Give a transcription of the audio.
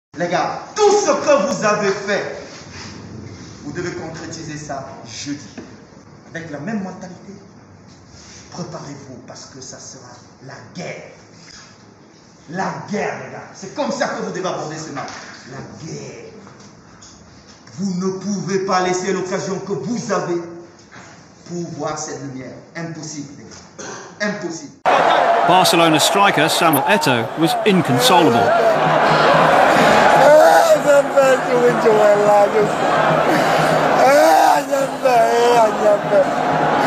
Les gars, tout ce que vous avez fait, vous devez concrétiser ça jeudi. Avec la même mentalité. Préparez-vous parce que ça sera la guerre. La guerre, les gars. C'est comme ça que vous devez aborder ce match. La guerre. Vous ne pouvez pas laisser l'occasion que vous avez pour voir cette lumière. Impossible, les gars. Impossible. Barcelona striker Samuel Eto'o was inconsolable. Sampai